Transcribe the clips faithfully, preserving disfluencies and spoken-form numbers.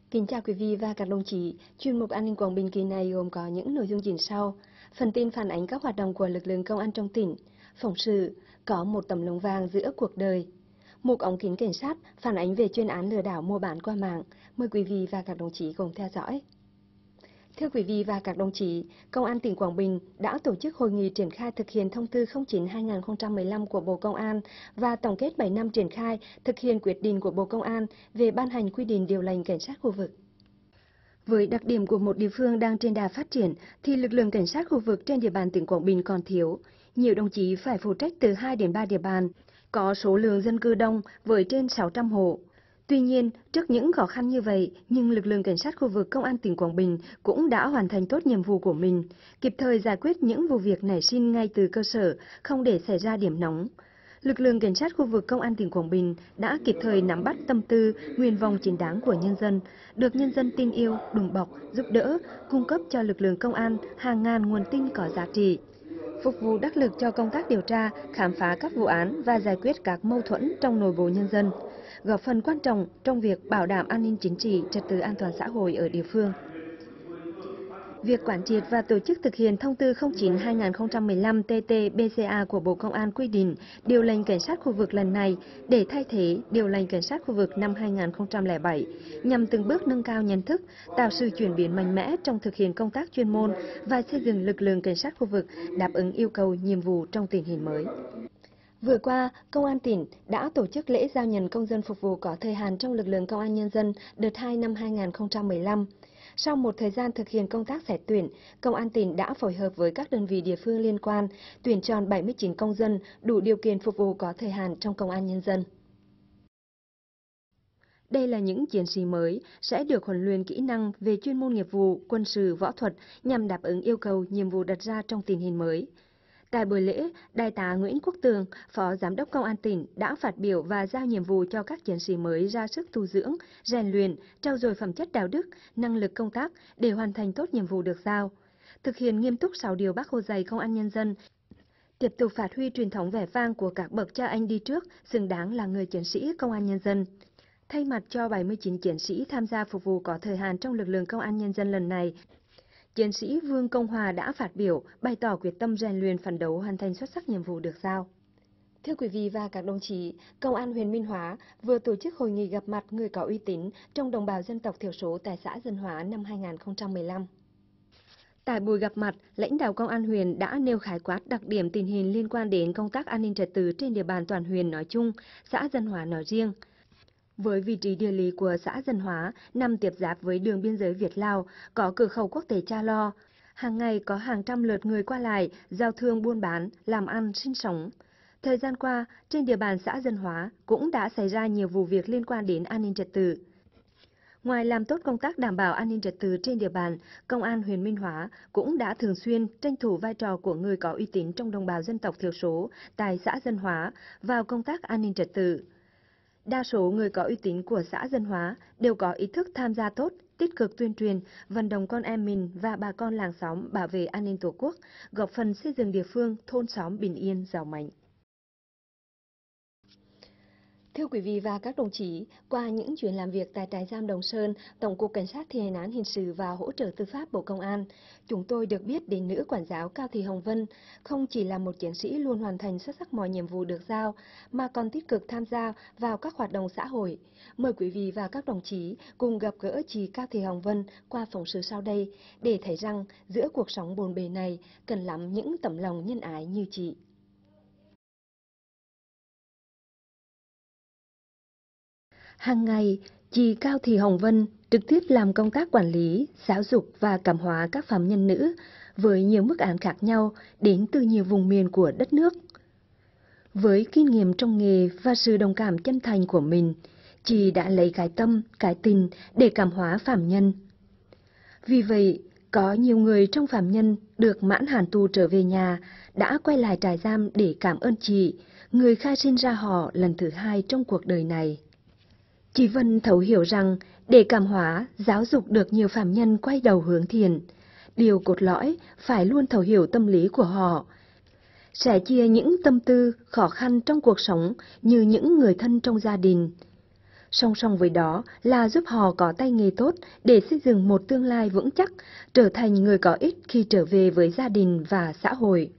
Kính chào quý vị và các đồng chí. Chuyên mục An ninh Quảng Bình kỳ này gồm có những nội dung chính sau: phần tin phản ánh các hoạt động của lực lượng công an trong tỉnh, phóng sự có một tấm lông vàng giữa cuộc đời, mục ống kính cảnh sát phản ánh về chuyên án lừa đảo mua bán qua mạng. Mời quý vị và các đồng chí cùng theo dõi. Thưa quý vị và các đồng chí, Công an tỉnh Quảng Bình đã tổ chức hội nghị triển khai thực hiện thông tư không chín trên hai nghìn không trăm mười lăm của Bộ Công an và tổng kết bảy năm triển khai thực hiện quyết định của Bộ Công an về ban hành quy định điều lệnh cảnh sát khu vực. Với đặc điểm của một địa phương đang trên đà phát triển, thì lực lượng cảnh sát khu vực trên địa bàn tỉnh Quảng Bình còn thiếu. Nhiều đồng chí phải phụ trách từ hai đến ba địa bàn, có số lượng dân cư đông với trên sáu trăm hộ. Tuy nhiên, trước những khó khăn như vậy, nhưng lực lượng cảnh sát khu vực Công an tỉnh Quảng Bình cũng đã hoàn thành tốt nhiệm vụ của mình, kịp thời giải quyết những vụ việc nảy sinh ngay từ cơ sở, không để xảy ra điểm nóng. Lực lượng cảnh sát khu vực Công an tỉnh Quảng Bình đã kịp thời nắm bắt tâm tư, nguyện vọng chính đáng của nhân dân, được nhân dân tin yêu, đùm bọc, giúp đỡ, cung cấp cho lực lượng công an hàng ngàn nguồn tin có giá trị, phục vụ đắc lực cho công tác điều tra, khám phá các vụ án và giải quyết các mâu thuẫn trong nội bộ nhân dân, góp phần quan trọng trong việc bảo đảm an ninh chính trị, trật tự an toàn xã hội ở địa phương. Việc quán triệt và tổ chức thực hiện thông tư không chín trên hai nghìn không trăm mười lăm T T B C A của Bộ Công an quy định điều lệnh cảnh sát khu vực lần này để thay thế điều lệnh cảnh sát khu vực năm hai nghìn không trăm lẻ bảy, nhằm từng bước nâng cao nhận thức, tạo sự chuyển biến mạnh mẽ trong thực hiện công tác chuyên môn và xây dựng lực lượng cảnh sát khu vực đáp ứng yêu cầu nhiệm vụ trong tình hình mới. Vừa qua, Công an tỉnh đã tổ chức lễ giao nhận công dân phục vụ có thời hạn trong lực lượng Công an Nhân dân đợt hai năm hai nghìn không trăm mười lăm. Sau một thời gian thực hiện công tác xét tuyển, Công an tỉnh đã phối hợp với các đơn vị địa phương liên quan tuyển chọn bảy mươi chín công dân đủ điều kiện phục vụ có thời hạn trong Công an Nhân dân. Đây là những chiến sĩ mới sẽ được huấn luyện kỹ năng về chuyên môn nghiệp vụ, quân sự, võ thuật nhằm đáp ứng yêu cầu nhiệm vụ đặt ra trong tình hình mới. Tại buổi lễ, Đại tá Nguyễn Quốc Tường, Phó Giám đốc Công an tỉnh đã phát biểu và giao nhiệm vụ cho các chiến sĩ mới ra sức tu dưỡng, rèn luyện, trau dồi phẩm chất đạo đức, năng lực công tác để hoàn thành tốt nhiệm vụ được giao. Thực hiện nghiêm túc sáu điều Bác Hồ dạy Công an Nhân dân, tiếp tục phát huy truyền thống vẻ vang của các bậc cha anh đi trước, xứng đáng là người chiến sĩ Công an Nhân dân. Thay mặt cho bảy mươi chín chiến sĩ tham gia phục vụ có thời hạn trong lực lượng Công an Nhân dân lần này, Chiến sĩ Vương Công Hòa đã phát biểu, bày tỏ quyết tâm rèn luyện phấn đấu hoàn thành xuất sắc nhiệm vụ được giao. Thưa quý vị và các đồng chí, Công an huyện Minh Hóa vừa tổ chức hội nghị gặp mặt người có uy tín trong đồng bào dân tộc thiểu số tại xã Dân Hóa năm hai nghìn không trăm mười lăm. Tại buổi gặp mặt, lãnh đạo Công an huyện đã nêu khái quát đặc điểm tình hình liên quan đến công tác an ninh trật tự trên địa bàn toàn huyện nói chung, xã Dân Hóa nói riêng. Với vị trí địa lý của xã Dân Hóa nằm tiếp giáp với đường biên giới Việt-Lào, có cửa khẩu quốc tế Cha Lo, hàng ngày có hàng trăm lượt người qua lại, giao thương buôn bán, làm ăn, sinh sống. Thời gian qua, trên địa bàn xã Dân Hóa cũng đã xảy ra nhiều vụ việc liên quan đến an ninh trật tự. Ngoài làm tốt công tác đảm bảo an ninh trật tự trên địa bàn, Công an huyện Minh Hóa cũng đã thường xuyên tranh thủ vai trò của người có uy tín trong đồng bào dân tộc thiểu số tại xã Dân Hóa vào công tác an ninh trật tự. Đa số người có uy tín của xã Dân Hóa đều có ý thức tham gia tốt, tích cực tuyên truyền, vận động con em mình và bà con làng xóm bảo vệ an ninh Tổ quốc, góp phần xây dựng địa phương, thôn xóm bình yên, giàu mạnh. Thưa quý vị và các đồng chí, qua những chuyến làm việc tại trại giam Đồng Sơn, Tổng cục Cảnh sát thi hành án hình sự và hỗ trợ tư pháp Bộ Công an, chúng tôi được biết đến nữ quản giáo Cao Thị Hồng Vân không chỉ là một chiến sĩ luôn hoàn thành xuất sắc mọi nhiệm vụ được giao, mà còn tích cực tham gia vào các hoạt động xã hội. Mời quý vị và các đồng chí cùng gặp gỡ chị Cao Thị Hồng Vân qua phóng sự sau đây để thấy rằng giữa cuộc sống bộn bề này cần lắm những tấm lòng nhân ái như chị. Hàng ngày, chị Cao Thị Hồng Vân trực tiếp làm công tác quản lý, giáo dục và cảm hóa các phạm nhân nữ với nhiều mức án khác nhau đến từ nhiều vùng miền của đất nước. Với kinh nghiệm trong nghề và sự đồng cảm chân thành của mình, chị đã lấy cái tâm, cái tình để cảm hóa phạm nhân. Vì vậy, có nhiều người trong phạm nhân được mãn hạn tù trở về nhà đã quay lại trại giam để cảm ơn chị, người khai sinh ra họ lần thứ hai trong cuộc đời này. Chị Vân thấu hiểu rằng để cảm hóa, giáo dục được nhiều phạm nhân quay đầu hướng thiện, điều cốt lõi phải luôn thấu hiểu tâm lý của họ, sẻ chia những tâm tư, khó khăn trong cuộc sống như những người thân trong gia đình. Song song với đó là giúp họ có tay nghề tốt để xây dựng một tương lai vững chắc, trở thành người có ích khi trở về với gia đình và xã hội.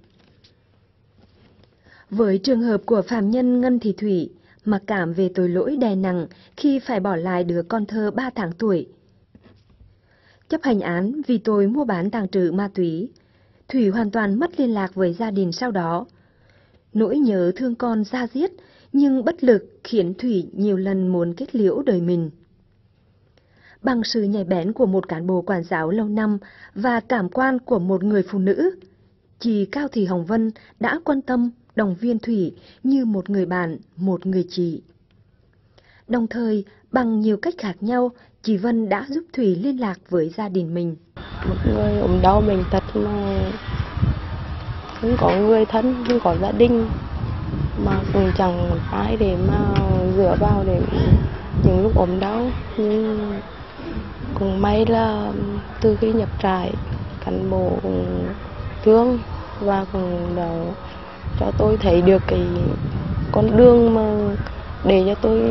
Với trường hợp của phạm nhân Ngân Thị Thủy, mặc cảm về tội lỗi đè nặng khi phải bỏ lại đứa con thơ ba tháng tuổi. Chấp hành án vì tội mua bán tàng trữ ma túy, Thủy hoàn toàn mất liên lạc với gia đình sau đó. Nỗi nhớ thương con da diết, nhưng bất lực khiến Thủy nhiều lần muốn kết liễu đời mình. Bằng sự nhạy bén của một cán bộ quản giáo lâu năm và cảm quan của một người phụ nữ, chị Cao Thị Hồng Vân đã quan tâm, động viên Thủy như một người bạn, một người chị. Đồng thời, bằng nhiều cách khác nhau, chị Vân đã giúp Thủy liên lạc với gia đình mình. Một người ốm đau bệnh tật mà không có người thân, không có gia đình, mà cũng chẳng ai để mà dựa vào để những lúc ốm đau. Nhưng cũng may là từ khi nhập trại, cán bộ cũng thương và cũng đã cho tôi thấy được cái con đường mà để cho tôi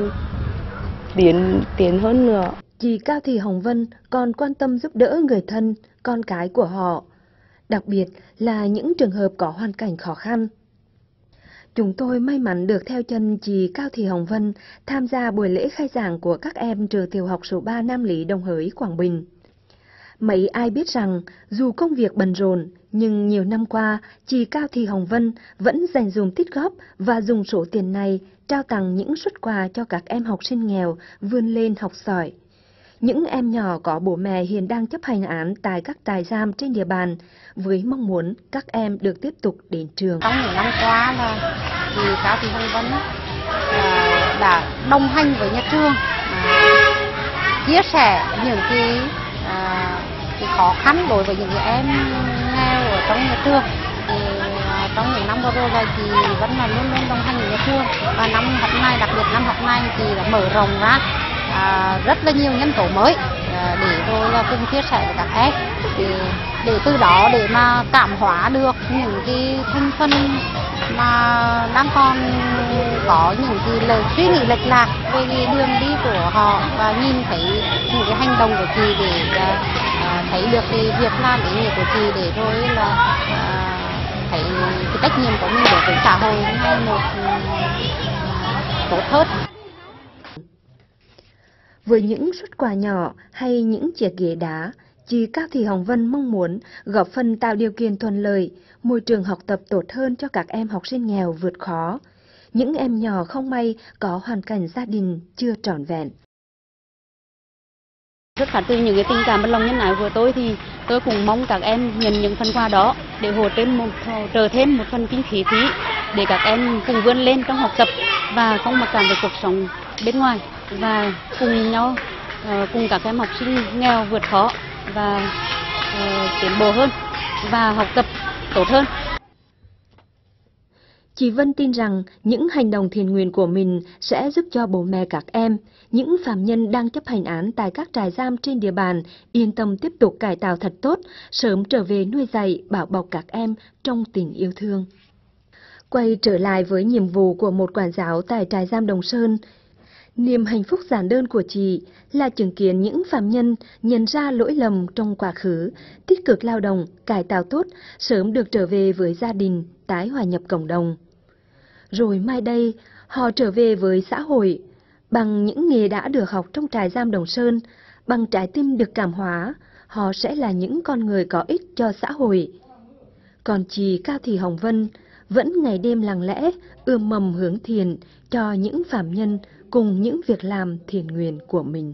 tiến tiến hơn nữa. Chị Cao Thị Hồng Vân còn quan tâm giúp đỡ người thân, con cái của họ, đặc biệt là những trường hợp có hoàn cảnh khó khăn. Chúng tôi may mắn được theo chân chị Cao Thị Hồng Vân tham gia buổi lễ khai giảng của các em trường tiểu học số ba Nam Lý, Đồng Hới, Quảng Bình. Mấy ai biết rằng dù công việc bận rộn, nhưng nhiều năm qua, chị Cao Thị Hồng Vân vẫn dành dụm tích góp và dùng số tiền này trao tặng những suất quà cho các em học sinh nghèo vươn lên học giỏi. Những em nhỏ có bố mẹ hiện đang chấp hành án tại các trại giam trên địa bàn, với mong muốn các em được tiếp tục đến trường. Trong những năm qua là chị Cao Thị Hồng Vân đã đồng hành với nhà trường, chia sẻ những cái, cái khó khăn đối với những em nghèo ở trong nhà trường. Thì trong những năm vừa rồi là chị vẫn là luôn luôn đồng hành với nhà trường, và năm học này, đặc biệt năm học này chị đã mở rộng ra À, rất là nhiều nhân tố mới à, để rồi là cùng chia sẻ với các em để, để từ đó để mà cảm hóa được những cái thành phần mà đang còn có những cái lời suy nghĩ lệch lạc về cái đường đi của họ, và nhìn thấy những cái hành động của chị để à, thấy được cái việc làm ý nghĩa của chị, để rồi là à, thấy cái trách nhiệm của mình đối với xã hội ngày một tốt hơn. Với những suất quà nhỏ hay những chiếc ghế đá, chị Cao Thị Hồng Vân mong muốn góp phần tạo điều kiện thuận lợi, môi trường học tập tốt hơn cho các em học sinh nghèo vượt khó, những em nhỏ không may có hoàn cảnh gia đình chưa trọn vẹn. Xuất phát từ những cái tình cảm và lòng nhân ái của tôi thì tôi cũng mong các em nhận những phần quà đó để hỗ trợ một hỗ trợ thêm một phần kinh phí phí để các em cùng vươn lên trong học tập và không mặc cảm về cuộc sống bên ngoài, và cùng nhau uh, cùng các em học sinh nghèo vượt khó và uh, tiến bộ hơn và học tập tốt hơn. Chị Vân tin rằng những hành động thiện nguyện của mình sẽ giúp cho bố mẹ các em, những phạm nhân đang chấp hành án tại các trại giam trên địa bàn yên tâm tiếp tục cải tạo thật tốt, sớm trở về nuôi dạy, bảo bọc các em trong tình yêu thương. Quay trở lại với nhiệm vụ của một quản giáo tại trại giam Đồng Sơn, niềm hạnh phúc giản đơn của chị là chứng kiến những phạm nhân nhận ra lỗi lầm trong quá khứ, tích cực lao động, cải tạo tốt, sớm được trở về với gia đình, tái hòa nhập cộng đồng. Rồi mai đây, họ trở về với xã hội, bằng những nghề đã được học trong trại giam Đồng Sơn, bằng trái tim được cảm hóa, họ sẽ là những con người có ích cho xã hội. Còn chị Cao Thị Hồng Vân vẫn ngày đêm lặng lẽ, ươm mầm hướng thiện cho những phạm nhân cùng những việc làm thiện nguyện của mình.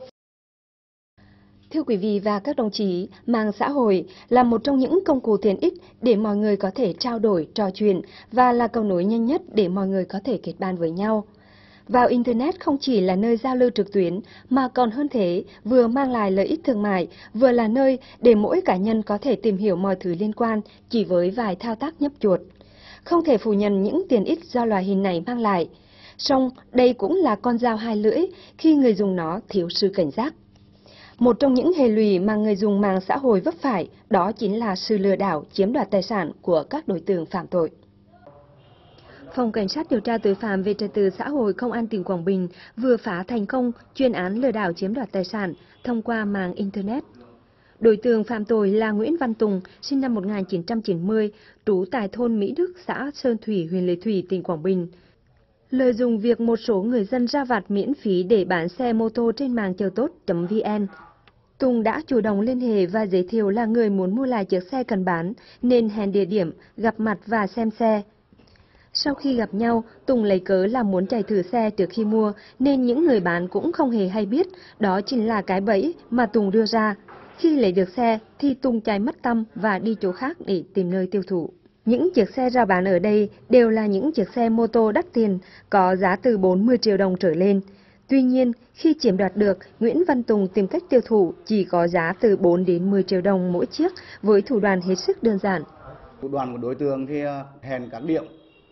Thưa quý vị và các đồng chí, mạng xã hội là một trong những công cụ tiện ích để mọi người có thể trao đổi, trò chuyện và là cầu nối nhanh nhất để mọi người có thể kết bạn với nhau. Vào Internet không chỉ là nơi giao lưu trực tuyến mà còn hơn thế, vừa mang lại lợi ích thương mại, vừa là nơi để mỗi cá nhân có thể tìm hiểu mọi thứ liên quan chỉ với vài thao tác nhấp chuột. Không thể phủ nhận những tiện ích do loại hình này mang lại. Song đây cũng là con dao hai lưỡi khi người dùng nó thiếu sự cảnh giác. Một trong những hệ lụy mà người dùng mạng xã hội vấp phải đó chính là sự lừa đảo chiếm đoạt tài sản của các đối tượng phạm tội. Phòng Cảnh sát điều tra tội phạm về trật tự xã hội Công an tỉnh Quảng Bình vừa phá thành công chuyên án lừa đảo chiếm đoạt tài sản thông qua mạng Internet. Đối tượng phạm tội là Nguyễn Văn Tùng, sinh năm một nghìn chín trăm chín mươi, trú tại thôn Mỹ Đức, xã Sơn Thủy, huyện Lệ Thủy, tỉnh Quảng Bình. Lợi dụng việc một số người dân ra vặt miễn phí để bán xe mô tô trên mạng chờ tốt chấm vn, Tùng đã chủ động liên hệ và giới thiệu là người muốn mua lại chiếc xe cần bán, nên hẹn địa điểm, gặp mặt và xem xe. Sau khi gặp nhau, Tùng lấy cớ là muốn chạy thử xe trước khi mua, nên những người bán cũng không hề hay biết đó chính là cái bẫy mà Tùng đưa ra. Khi lấy được xe, thì Tùng chạy mất tăm và đi chỗ khác để tìm nơi tiêu thụ. Những chiếc xe rao bán ở đây đều là những chiếc xe mô tô đắt tiền, có giá từ bốn mươi triệu đồng trở lên. Tuy nhiên, khi chiếm đoạt được, Nguyễn Văn Tùng tìm cách tiêu thụ chỉ có giá từ bốn đến mười triệu đồng mỗi chiếc, với thủ đoạn hết sức đơn giản. Thủ đoạn của đối tượng thì hẹn các điểm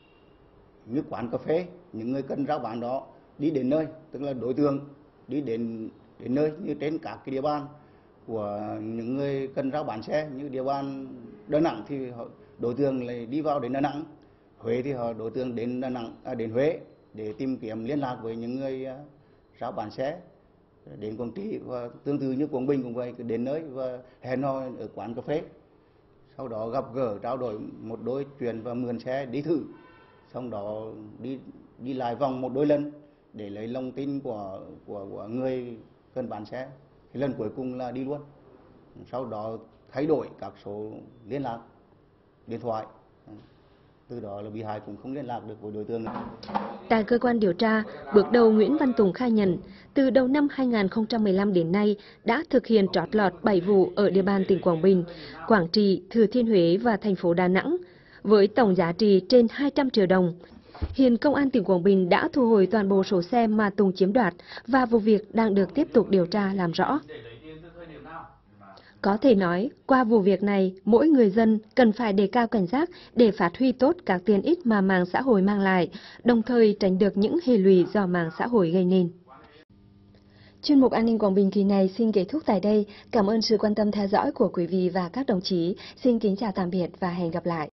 như quán cà phê, những người cần rao bán đó đi đến nơi, tức là đối tượng đi đến đến nơi như trên các cái địa bàn của những người cần rao bán xe, như địa bàn Đà Nẵng thì họ, đối tượng lại đi vào đến Đà Nẵng, Huế thì họ đối tượng đến Đà Nẵng à, đến Huế để tìm kiếm liên lạc với những người uh, rao bán xe, đến Quảng Trị, và tương tự như Quảng Bình cũng vậy, đến nơi và hẹn hò ở quán cà phê, sau đó gặp gỡ trao đổi một đôi chuyện và mượn xe đi thử, xong đó đi đi lại vòng một đôi lần để lấy lòng tin của của của người cần bán xe. Thì lần cuối cùng là đi luôn, sau đó thay đổi các số liên lạc điện thoại, từ đó là bị hại cũng không liên lạc được với đối tượng nữa. Tại cơ quan điều tra, bước đầu Nguyễn Văn Tùng khai nhận, từ đầu năm hai nghìn không trăm mười lăm đến nay đã thực hiện trót lọt bảy vụ ở địa bàn tỉnh Quảng Bình, Quảng Trị, Thừa Thiên Huế và thành phố Đà Nẵng, với tổng giá trị trên hai trăm triệu đồng. Hiện Công an tỉnh Quảng Bình đã thu hồi toàn bộ số xe mà Tùng chiếm đoạt và vụ việc đang được tiếp tục điều tra làm rõ. Có thể nói, qua vụ việc này, mỗi người dân cần phải đề cao cảnh giác để phát huy tốt các tiện ích mà mạng xã hội mang lại, đồng thời tránh được những hệ lụy do mạng xã hội gây nên. Chuyên mục An ninh Quảng Bình kỳ này xin kết thúc tại đây. Cảm ơn sự quan tâm theo dõi của quý vị và các đồng chí. Xin kính chào tạm biệt và hẹn gặp lại.